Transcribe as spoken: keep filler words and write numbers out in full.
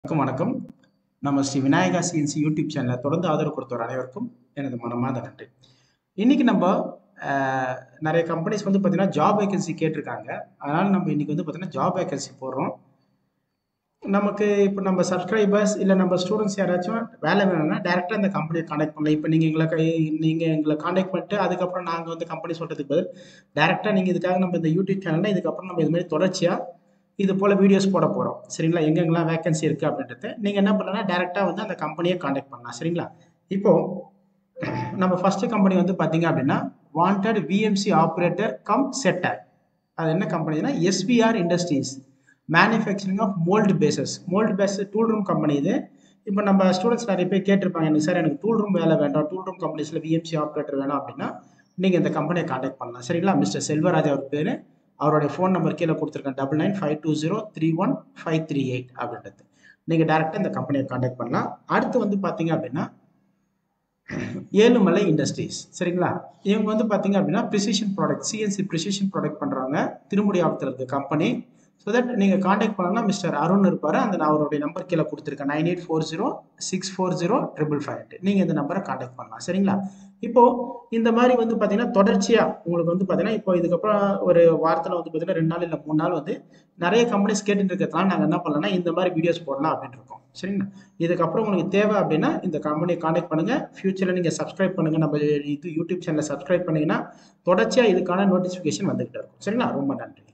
வணக்கம் வணக்கம் நம்ம ஸ்ரீ விநாயகா சிஎன்சி யூடியூப் சேனலில் தொடர்ந்து ஆதரவு கொடுத்தவர் அனைவருக்கும் எனது மனமார்ந்த நன்றி. இன்னைக்கு நம்ம அஹ், நிறைய கம்பெனிஸ் வந்து பார்த்தீங்கன்னா ஜாப் வேகன்சி கேட்டிருக்காங்க. அதனால நம்ம இன்னைக்கு வந்து பார்த்தீங்கன்னா ஜாப் வேகன்சி போடுறோம். நமக்கு இப்போ நம்ம சப்ஸ்கிரைபர்ஸ் இல்லை நம்ம ஸ்டூடெண்ட்ஸ் யாராச்சும் வேலை வேணும்னா டேரெக்டாக இந்த கம்பெனியை காண்டாக்ட் பண்ணலாம். இப்போ நீங்கள் எங்களை கை நீங்கள் எங்களை காண்டாக்ட் பண்ணிட்டு அதுக்கப்புறம் நாங்கள் வந்து கம்பெனி சொல்கிறதுக்கு பதில் டேரெக்டாக நீங்கள் இதுக்காக நம்ம இந்த யூடியூப் சேனலில் இதுக்கப்புறம் நம்ம இது மாதிரி தொடர்ச்சியாக இது போல் வீடியோஸ் போட போகிறோம். சரிங்களா? எங்கெங்கெல்லாம் வேகன்சி இருக்குது அப்படின்றது நீங்கள் என்ன பண்ணலாம்னா டேரெக்டாக வந்து அந்த கம்பெனியை காண்டாக்ட் பண்ணலாம். சரிங்களா? இப்போது நம்ம ஃபஸ்ட்டு கம்பெனி வந்து பார்த்தீங்க அப்படின்னா wanted VMC operator cum setter. அது என்ன கம்பெனினா SVR industries manufacturing of mould bases. Mould base tool room company இது. இப்போ நம்ம ஸ்டூடெண்ட்ஸ் நிறைய பேர் கேட்டிருப்பாங்க, எனக்கு சார் எனக்கு டூல் ரூம் வேலை வேண்டாம், டூல் ரூம் கம்பெனிஸில் விஎம்சி ஆப்ரேட்டர் வேணும் அப்படின்னா நீங்கள் இந்த கம்பெனியை காண்டாக்ட் பண்ணலாம். சரிங்களா? மிஸ்டர் செல்வராஜ் அவர் பேர். அவருடைய ஃபோன் நம்பர் கீழே கொடுத்துருக்கேன், double nine five two zero three one five three eight அப்படின்றது. நீங்கள் டேரெக்டாக இந்த கம்பெனியை காண்டாக்ட் பண்ணலாம். அடுத்து வந்து பார்த்தீங்க அப்படின்னா ஏழுமலை இண்டஸ்ட்ரீஸ். சரிங்களா? இவங்க வந்து பார்த்தீங்க அப்படின்னா precision product CNC precision product பண்ணுறாங்க. திருமுடி ஆபத்தில் இருக்க கம்பெனி. ஸோ தட் நீங்கள் காண்டாக்ட் பண்ணலாம். மிஸ்டர் அருண் இருப்பார். அந்த நான் அவருடைய நம்பர் கீழே கொடுத்துருக்கேன், nine eight four zero six four zero triple five eight. நீங்கள் இந்த நம்பரை காண்டாக்ட் பண்ணலாம். சரிங்களா? இப்போது இந்த மாதிரி வந்து பார்த்தீங்கன்னா தொடர்ச்சியாக உங்களுக்கு வந்து பார்த்தீங்கன்னா இப்போ இதுக்கப்புறம் ஒரு வாரத்தில் வந்து பார்த்தீங்கன்னா ரெண்டு நாள் இல்லை மூணு நாள் வந்து நிறைய கம்பெனிஸ் கேட்டுட்டு இருக்கிறதுனால நாங்கள் என்ன பண்ணலாம்னா இந்த மாதிரி வீடியோஸ் போடலாம் அப்படின்னு இருக்கோம். சரிங்களா? இதுக்கப்புறம் உங்களுக்கு தேவை அப்படின்னா இந்த கம்பெனியை காண்டாக்ட் பண்ணுங்கள். ஃபியூச்சரில் நீங்கள் சப்ஸ்கிரைப் பண்ணுங்கள். நம்ம இது யூடியூப் சேனலை சப்ஸ்கிரைப் பண்ணிங்கன்னா தொடர்ச்சியாக இதுக்கான நோட்டிஃபிகேஷன் வந்துகிட்டே இருக்கும். சரிங்களா? ரொம்ப நன்றி.